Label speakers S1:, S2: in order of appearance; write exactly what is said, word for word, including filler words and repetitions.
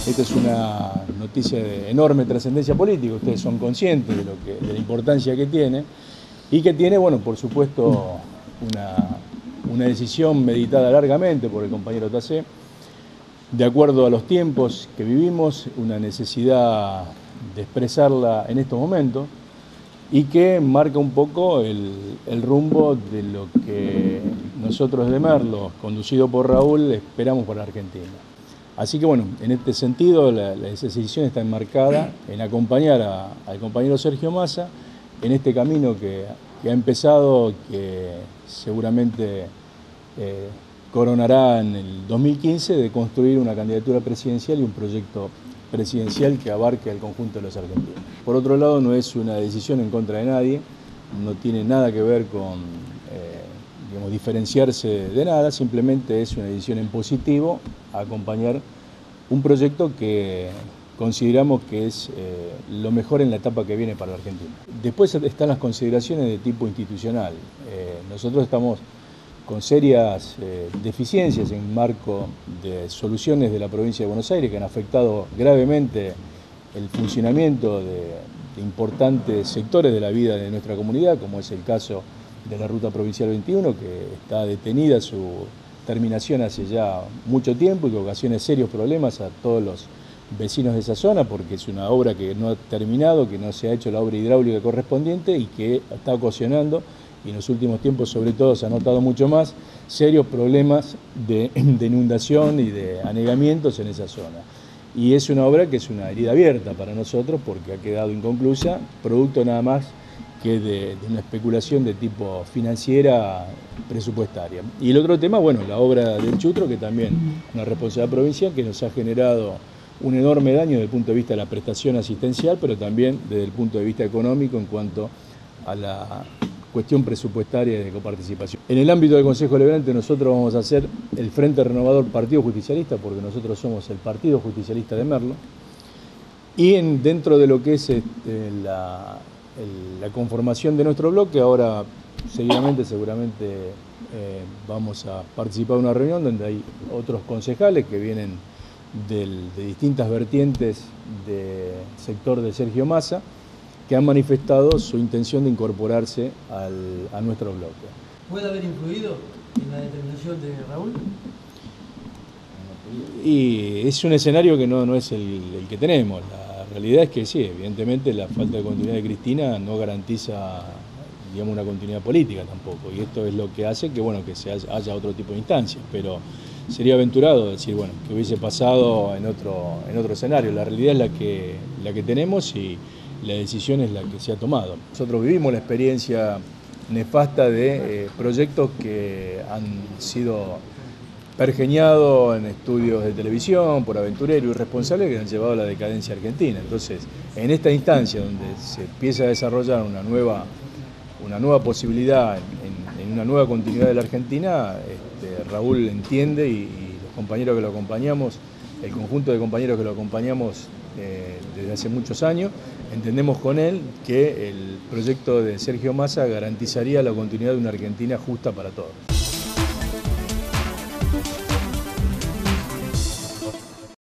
S1: Esta es una noticia de enorme trascendencia política, ustedes son conscientes de, lo que, de la importancia que tiene y que tiene, bueno, por supuesto, una, una decisión meditada largamente por el compañero Tassé, de acuerdo a los tiempos que vivimos, una necesidad de expresarla en estos momentos y que marca un poco el, el rumbo de lo que nosotros de Merlo, conducido por Raúl, esperamos para Argentina. Así que bueno, en este sentido la, la decisión está enmarcada en acompañar a, al compañero Sergio Massa en este camino que, que ha empezado, que seguramente eh, coronará en el dos mil quince, de construir una candidatura presidencial y un proyecto presidencial que abarque al conjunto de los argentinos. Por otro lado, no es una decisión en contra de nadie, no tiene nada que ver con eh, digamos, diferenciarse de nada, simplemente es una decisión en positivo a acompañar un proyecto que consideramos que es eh, lo mejor en la etapa que viene para la Argentina. Después están las consideraciones de tipo institucional. Eh, nosotros estamos con serias eh, deficiencias en marco de soluciones de la provincia de Buenos Aires que han afectado gravemente el funcionamiento de, de importantes sectores de la vida de nuestra comunidad, como es el caso de la Ruta Provincial veintiuno, que está detenida su terminación hace ya mucho tiempo y que ocasiona serios problemas a todos los vecinos de esa zona, porque es una obra que no ha terminado, que no se ha hecho la obra hidráulica correspondiente y que está ocasionando, y en los últimos tiempos sobre todo se ha notado mucho más, serios problemas de, de inundación y de anegamientos en esa zona. Y es una obra que es una herida abierta para nosotros porque ha quedado inconclusa, producto nada más que de, de una especulación de tipo financiera presupuestaria. Y el otro tema, bueno, la obra del Chutro, que también es una responsabilidad provincial que nos ha generado un enorme daño desde el punto de vista de la prestación asistencial, pero también desde el punto de vista económico en cuanto a la cuestión presupuestaria de coparticipación. En el ámbito del Consejo Deliberante nosotros vamos a hacer el Frente Renovador Partido Justicialista, porque nosotros somos el Partido Justicialista de Merlo, y en, dentro de lo que es este, la, el, la conformación de nuestro bloque, ahora seguidamente seguramente eh, vamos a participar en una reunión donde hay otros concejales que vienen del, de distintas vertientes del sector de Sergio Massa, que han manifestado su intención de incorporarse al, a nuestro bloque.
S2: ¿Puede haber influido en la determinación de Raúl?
S1: Y es un escenario que no, no es el, el que tenemos. La realidad es que sí, evidentemente la falta de continuidad de Cristina no garantiza, digamos, una continuidad política tampoco, y esto es lo que hace que, bueno, que se haya, haya otro tipo de instancias, pero sería aventurado decir, bueno, que hubiese pasado en otro, en otro escenario. La realidad es la que, la que tenemos y la decisión es la que se ha tomado. Nosotros vivimos la experiencia nefasta de eh, proyectos que han sido pergeñados en estudios de televisión por aventureros irresponsables que han llevado a la decadencia argentina. Entonces, en esta instancia donde se empieza a desarrollar una nueva, una nueva posibilidad en, en una nueva continuidad de la Argentina, este, Raúl entiende y, y los compañeros que lo acompañamos, el conjunto de compañeros que lo acompañamos eh, desde hace muchos años, entendemos con él que el proyecto de Sergio Massa garantizaría la continuidad de una Argentina justa para todos.